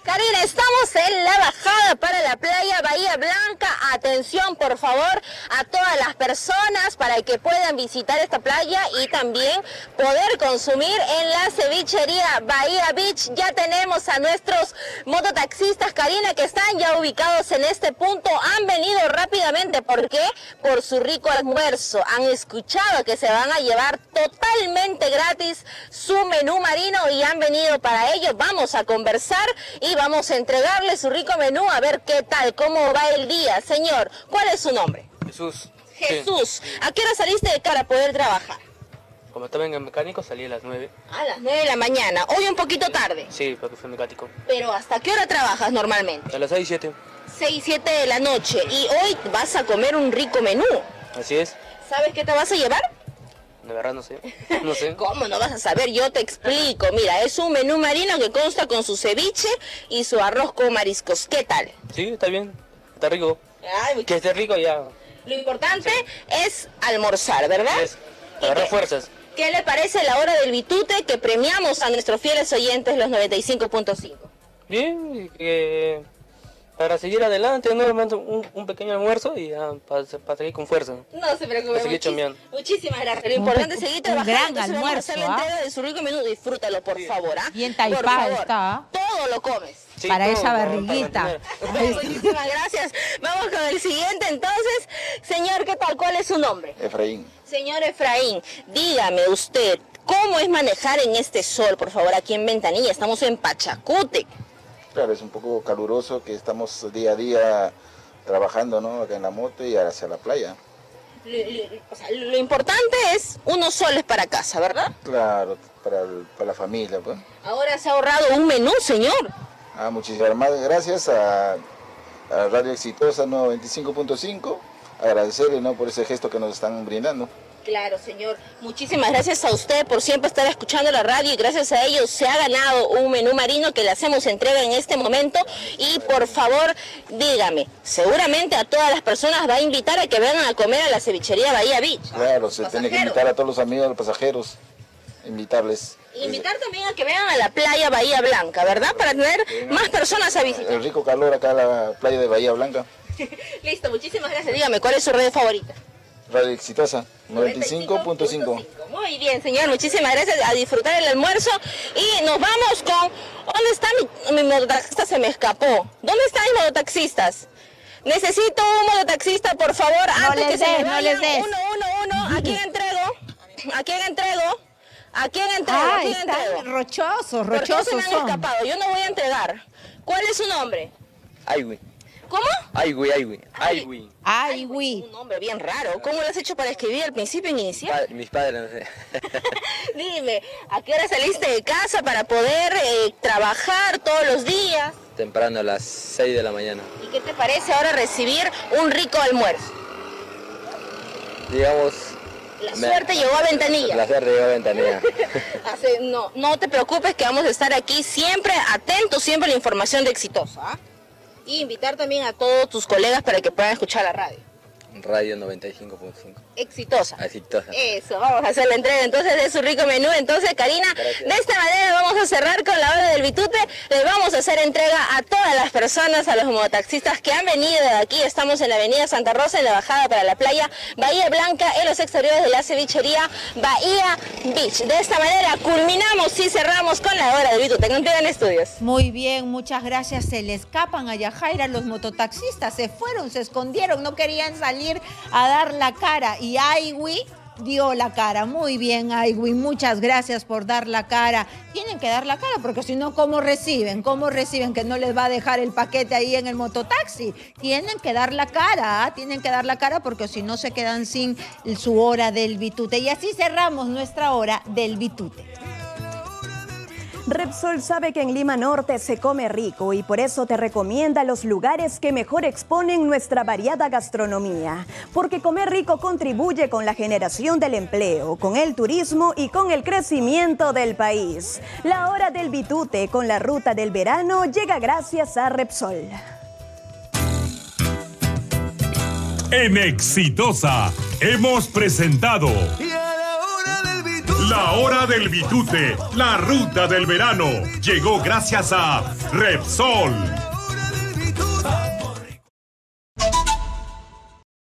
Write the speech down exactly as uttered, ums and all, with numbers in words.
Karina, estamos en la bajada para la playa Bahía Blanca. Atención, por favor, a todas las personas para que puedan visitar esta playa y también poder consumir en la cevichería Bahía Beach. Ya tenemos a nuestros mototaxistas, Karina, que están ya ubicados en este punto. Han venido rápidamente, ¿por qué? Por su rico almuerzo. Han escuchado que se van a llevar totalmente gratis su menú marino y han venido para ello. Vamos a conversar y vamos a entregarle su rico menú a ver qué tal, cómo va el día. Señor, ¿cuál es su nombre? Jesús. Jesús. Sí. ¿A qué hora saliste de para poder trabajar? Como estaba en el mecánico, salí a las nueve. A las nueve de la mañana. Hoy un poquito tarde. Sí, porque fue mecánico. ¿Pero hasta qué hora trabajas normalmente? A las seis, siete. seis, siete de la noche. Y hoy vas a comer un rico menú. Así es. ¿Sabes qué te vas a llevar? De verdad no sé, no sé. ¿Cómo no vas a saber? Yo te explico. Mira, es un menú marino que consta con su ceviche y su arroz con mariscos. ¿Qué tal? Sí, está bien, está rico. Ay, que esté rico ya. Lo importante sí. es almorzar, ¿verdad? Es agarrar fuerzas. ¿Qué le parece la hora del bitute que premiamos a nuestros fieles oyentes los noventa y cinco punto cinco? Bien, que... para seguir adelante, ¿no? un, un pequeño almuerzo y ya, para, para seguir con fuerza. No se preocupe, muchis muchísimas gracias. Lo importante es seguir trabajando. Un gran Entonces almuerzo, vamos a hacer la ¿ah? entrega de su rico menú. Disfrútalo, por favor. ¿ah? Y en Taipá está. Todo lo comes. Sí, para todo, esa barriguita. Para muchísimas gracias. Vamos con el siguiente entonces. Señor, ¿qué tal? ¿Cuál es su nombre? Efraín. Señor Efraín, dígame usted, ¿cómo es manejar en este sol, por favor, aquí en Ventanilla? Estamos en Pachacútec. Claro, es un poco caluroso que estamos día a día trabajando, ¿no? Acá en la moto y hacia la playa. Lo, lo, o sea, lo importante es unos soles para casa, ¿verdad? Claro, para, el, para la familia, pues. Ahora se ha ahorrado un menú, señor. Ah, muchísimas gracias a, a Radio Exitosa noventa y cinco punto cinco. Agradecerle, ¿no? Por ese gesto que nos están brindando. Claro, señor. Muchísimas gracias a usted por siempre estar escuchando la radio y gracias a ellos se ha ganado un menú marino que le hacemos entrega en este momento. Y por favor, dígame, seguramente a todas las personas va a invitar a que vengan a comer a la cevichería Bahía Beach. Claro, se tiene que invitar a todos los amigos, a los pasajeros, invitarles. Invitar también a que vengan a la playa Bahía Blanca, ¿verdad? Para tener más personas a visitar. El rico calor acá en la playa de Bahía Blanca. Listo, muchísimas gracias. Dígame, ¿cuál es su red favorita? Radio Exitosa noventa y cinco punto cinco. Muy bien, señor, muchísimas gracias. A disfrutar el almuerzo y nos vamos con... ¿Dónde está mi, mi mototaxista? Se me escapó. ¿Dónde están mis mototaxistas? Necesito un mototaxista, por favor, no antes que des, se me no vayan. les des. Uno, uno, uno. ¿A quién entrego? ¿A quién entrego? ¿A quién entrego? Ah, ¿A quién están entrego? rochosos, ¿Por qué se rochosos me han son. escapado? Yo no voy a entregar. ¿Cuál es su nombre? Aywi. ¿Cómo? Aywi, Aywi. Aywi. Aywi. Un nombre bien raro. ¿Cómo lo has hecho para escribir al principio en inicial? Pa mis padres, no sé. Dime, ¿a qué hora saliste de casa para poder eh, trabajar todos los días? Temprano, a las seis de la mañana. ¿Y qué te parece ahora recibir un rico almuerzo? Digamos... La me... suerte llegó a Ventanilla. La suerte llegó a Ventanilla. no, no te preocupes que vamos a estar aquí siempre atentos, siempre a la información de Exitosa. ¿Ah? Y invitar también a todos tus colegas para que puedan escuchar la radio. Radio noventa y cinco punto cinco. Exitosa. Exitosa. Eso, vamos a hacer la entrega entonces de su rico menú. Entonces, Karina, gracias. De esta manera vamos a cerrar con la hora del bitute. Les vamos a hacer entrega a todas las personas, a los mototaxistas que han venido de aquí. Estamos en la avenida Santa Rosa, en la bajada para la playa Bahía Blanca, en los exteriores de la cevichería Bahía Beach. De esta manera culminamos y cerramos con la hora del bitute. Contigo en estudios. Muy bien, muchas gracias. Se le escapan a Yajaira los mototaxistas. Se fueron, se escondieron, no querían salir a dar la cara y Aywi dio la cara. Muy bien, Aywi, muchas gracias por dar la cara. Tienen que dar la cara porque si no, ¿cómo reciben? ¿Cómo reciben que no les va a dejar el paquete ahí en el mototaxi? Tienen que dar la cara, ¿eh? Tienen que dar la cara porque si no se quedan sin su hora del bitute. Y así cerramos nuestra hora del bitute. Repsol sabe que en Lima Norte se come rico y por eso te recomienda los lugares que mejor exponen nuestra variada gastronomía. Porque comer rico contribuye con la generación del empleo, con el turismo y con el crecimiento del país. La hora del bitute con la ruta del verano llega gracias a Repsol. En Exitosa hemos presentado La hora del bitute, la ruta del verano, llegó gracias a Repsol.